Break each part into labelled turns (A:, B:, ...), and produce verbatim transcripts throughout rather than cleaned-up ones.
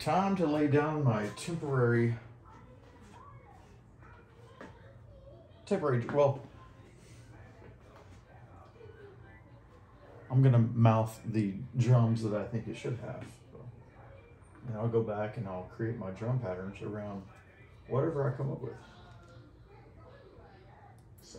A: time to lay down my temporary, temporary, well, I'm gonna mouth the drums that I think it should have. So, and I'll go back and I'll create my drum patterns around whatever I come up with. So.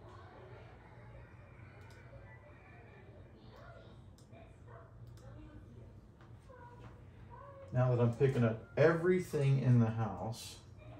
A: Now that I'm picking up everything in the house,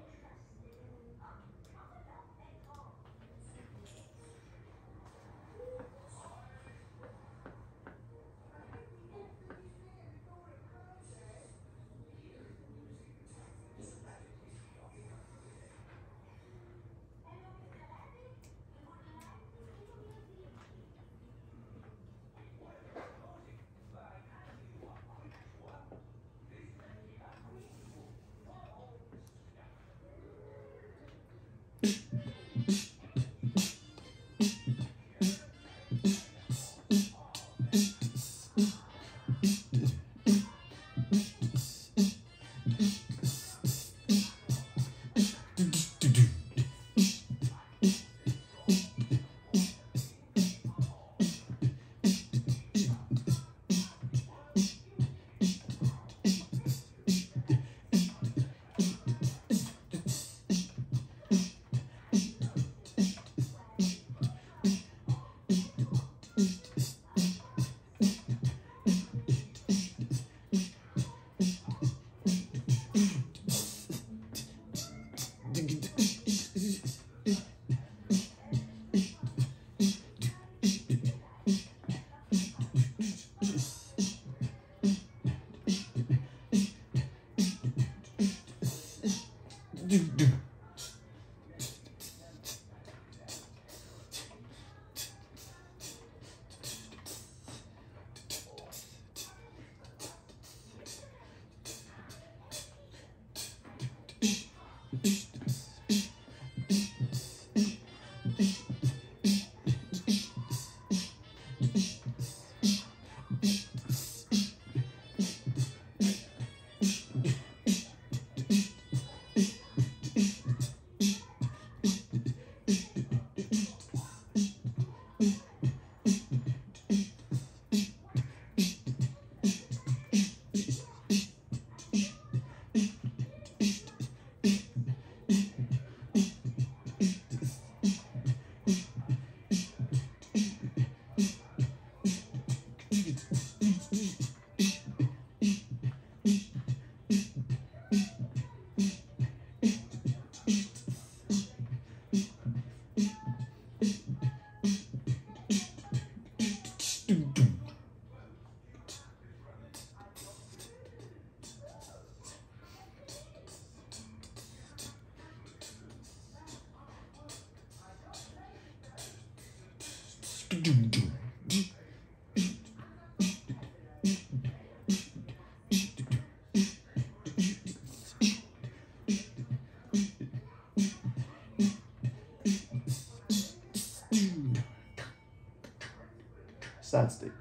A: side stick.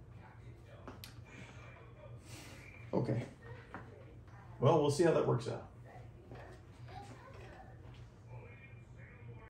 A: Okay. Well, we'll see how that works out.